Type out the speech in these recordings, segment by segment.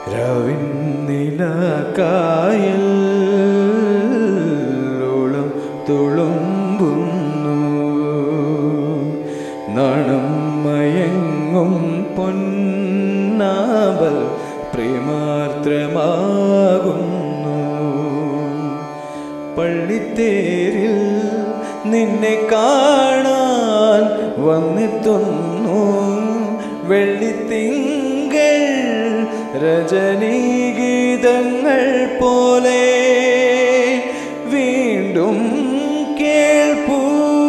രാവിൻ നിലാ കായൽ ഓളം തുളുമ്പുന്നു. നാണം മയങ്ങും പൊന്നാമ്പൽ പ്രേമാർദ്രമാകുന്നു. പള്ളിത്തേരിൽ നിന്നെ കാണാൻ വന്നെത്തുന്നു. വെള്ളിത്തിങ്കൾ രജനീഗീതങ്ങൾ പോലെ വീണ്ടും കേൾപ്പൂ.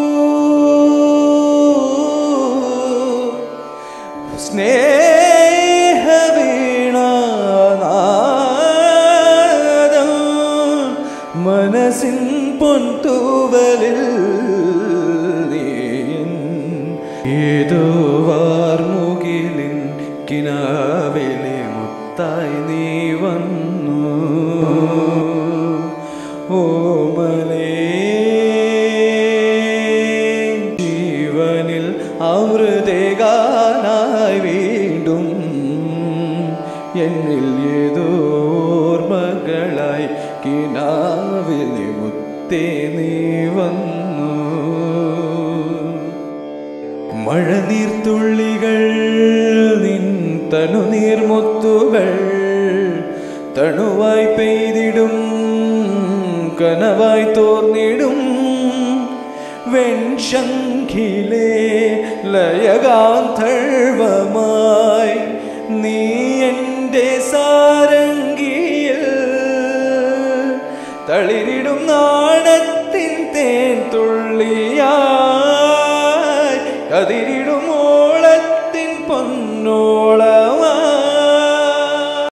സ്നേഹവീണാനാദം മനസ്സിൻ പൊൻതൂവലിൽ ഏതോ വാർമുകിലിൻ കിനാവിലെ മുത്തായി നീ വന്നു. ഓമലേ ജീവനിൽ അമൃതേകാനായി വീണ്ടും എന്നിൽ ഏതോ ഓർമ്മകളായി കിനാവിലെ മുത്തേ നീ വന്നു. മഴനീർത്തുള്ളികൾ നിൻ തനുനീർമുത്തുകൾ തണുവായി പെയ്തിടും കനവായി തോർന്നിടും. വെൺശംഖിലെ ലയഗാന്ധർവമായി നീ എൻ്റെ സാരംഗിയിൽ തളിരിടും നാണത്തിൻ തേൻ തുള്ളിയായി അതിരിടുമോ